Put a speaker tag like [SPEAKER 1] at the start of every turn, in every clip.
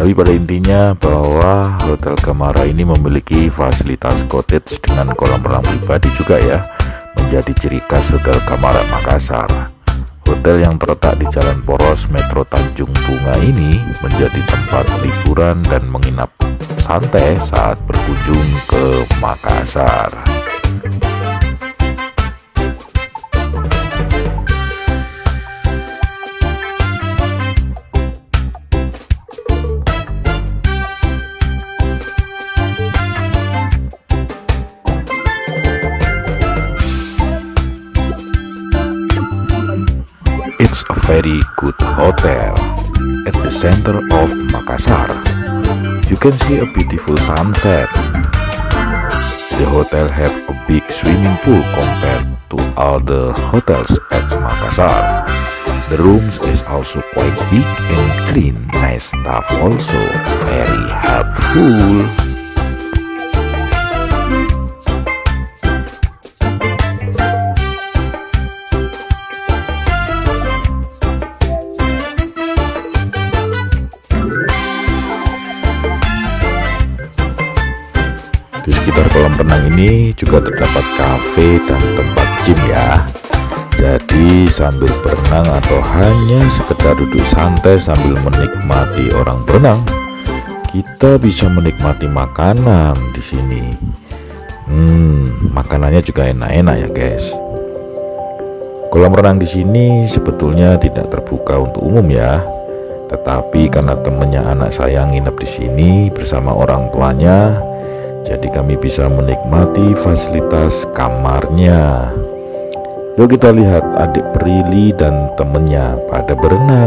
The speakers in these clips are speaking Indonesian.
[SPEAKER 1] Tapi pada intinya bahwa Hotel Gamara ini memiliki fasilitas cottage dengan kolam renang pribadi juga ya, menjadi ciri khas Hotel Gamara Makassar. Hotel yang terletak di Jalan Poros Metro Tanjung Bunga ini menjadi tempat liburan dan menginap santai saat berkunjung ke Makassar. It's a very good hotel at the center of Makassar. You can see a beautiful sunset. The hotel have a big swimming pool compared to all the hotels at Makassar. The rooms is also quite big and clean. Nice staff also, very helpful. Di sekitar kolam renang ini juga terdapat kafe dan tempat gym ya. Jadi sambil berenang atau hanya sekedar duduk santai sambil menikmati orang berenang, kita bisa menikmati makanan di sini. Makanannya juga enak-enak ya guys. Kolam renang di sini sebetulnya tidak terbuka untuk umum ya. Tetapi karena temennya anak saya nginep di sini bersama orang tuanya, jadi kami bisa menikmati fasilitas kamarnya. Yuk kita lihat adik Prilly dan temennya pada berenang.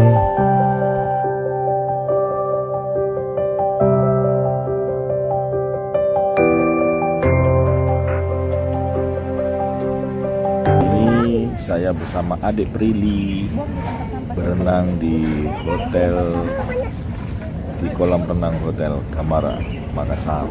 [SPEAKER 1] Ini saya bersama adik Prilly berenang di kolam renang Hotel Gamara Makassar.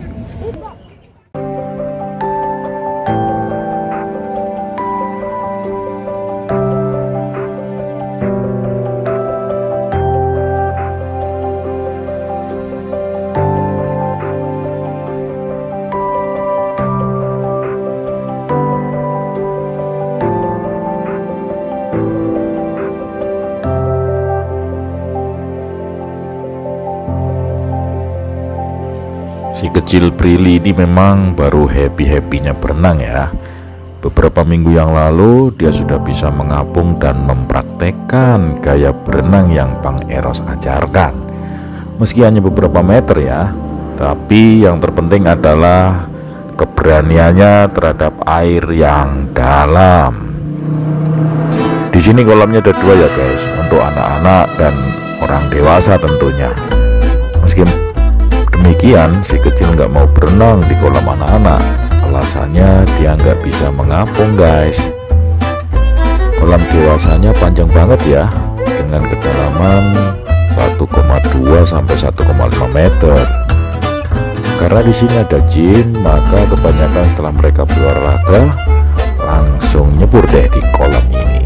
[SPEAKER 1] Si kecil Prilly ini memang baru happy-happynya berenang ya. Beberapa minggu yang lalu dia sudah bisa mengapung dan mempraktekkan gaya berenang yang Bang Eros ajarkan. Meski hanya beberapa meter ya, tapi yang terpenting adalah keberaniannya terhadap air yang dalam. Di sini kolamnya ada dua ya guys, untuk anak-anak dan orang dewasa tentunya. Meski demikian, si kecil nggak mau berenang di kolam anak-anak. Alasannya dia nggak bisa mengapung guys. Kolam dewasanya panjang banget ya, dengan kedalaman 1,2 sampai 1,5 meter. Karena di sini ada jin, maka kebanyakan setelah mereka berolahraga langsung nyebur deh di kolam ini.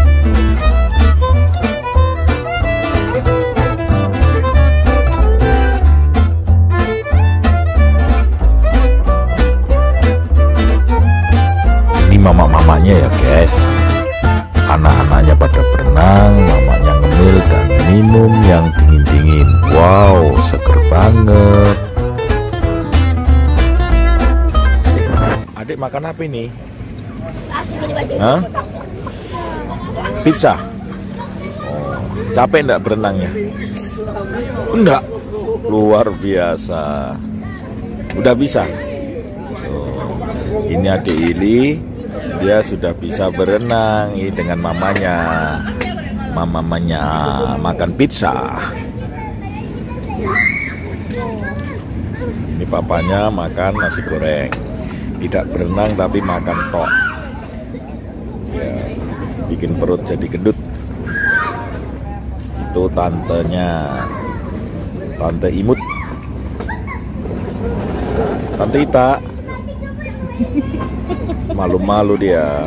[SPEAKER 1] Mama-mamanya ya guys, anak-anaknya pada berenang, mamanya ngemil dan minum yang dingin-dingin. Wow, seger banget. Adik makan apa ini? Hah? Pizza. Oh, capek enggak berenangnya? Enggak. Luar biasa. Udah bisa. Ini adik Ili, dia sudah bisa berenang dengan mamanya. Mamanya makan pizza. Ini papanya makan nasi goreng. Tidak berenang tapi makan tok. Ya, bikin perut jadi gendut. Itu tantenya, Tante Imut, Tante Ita. Malu-malu dia.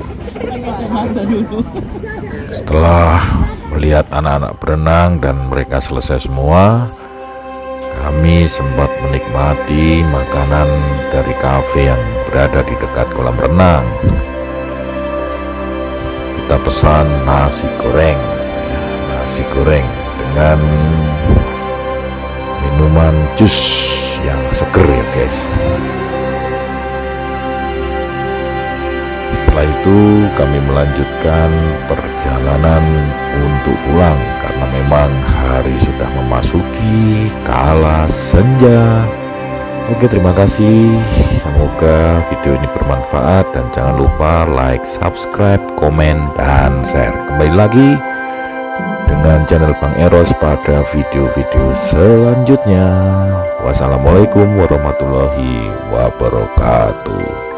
[SPEAKER 1] Setelah melihat anak-anak berenang dan mereka selesai semua, kami sempat menikmati makanan dari kafe yang berada di dekat kolam renang. Kita pesan nasi goreng, dengan minuman jus yang seger ya guys. Setelah itu kami melanjutkan perjalanan untuk pulang karena memang hari sudah memasuki kala senja. Oke, terima kasih. Semoga video ini bermanfaat dan jangan lupa like, subscribe, komen, dan share. Kembali lagi dengan channel Bang Eros pada video-video selanjutnya. Wassalamualaikum warahmatullahi wabarakatuh.